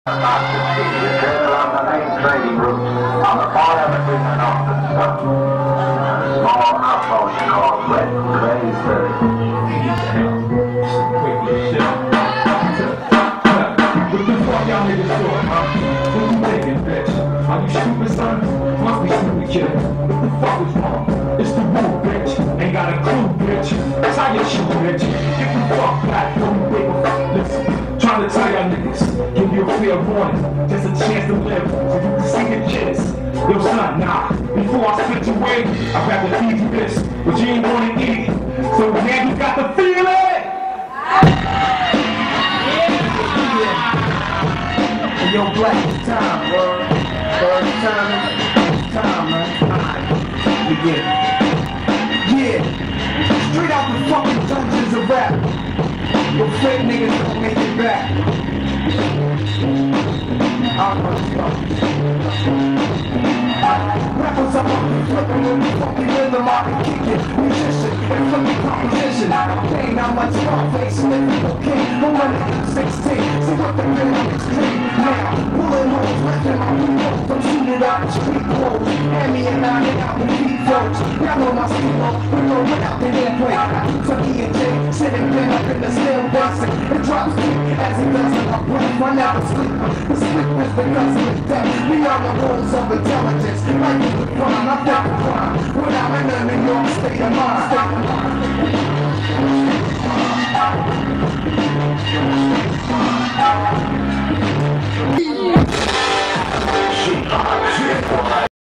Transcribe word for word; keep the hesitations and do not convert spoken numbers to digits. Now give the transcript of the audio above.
along the main trading route. On the far of it is an office stuff. A small outpost called Red Crazy. What the fuck y'all niggas doing, huh? What you thinking, bitch? Are you stupid, son? Must be stupid, kid. What the fuck is wrong? It's the rule, bitch. Ain't got a clue, bitch. That's how you shoot, bitch. Get the fuck back, don't big. Listen, trying to tell y'all niggas, give you a fair warning, just a chance to live, so you can see the kids. Yo, son, nah. Before I split you away, I'd rather feed you this, but you ain't wanna eat it. So now you got to feel it. Yo, Black, it's time, bro. Third time, it's time, man. Alright, we get it. Yeah, straight out the fucking dungeons of rap. Your fake niggas don't make it back. I'm rappers up on the flipping when we fucking rhythm, I can kick it. Musician, and flipping composition. Pain, how much Scarface, living cocaine. No one at sixteen, see what the minimum is clean. Now, pulling holes, lifting my windows. Don't shoot it out the street clothes. Hand me a nine and out the beat flows. Y'all know my stilo, we go right out the airplane. I keep Tucky and Jay, sitting bent up in the still basic. It drops quick as it does in my breath. I never sleep. The sleep is because of the death. We are the rules of intelligence. Like it's the crime, I think the crime. When I'm in a New York state of mind. State of mind.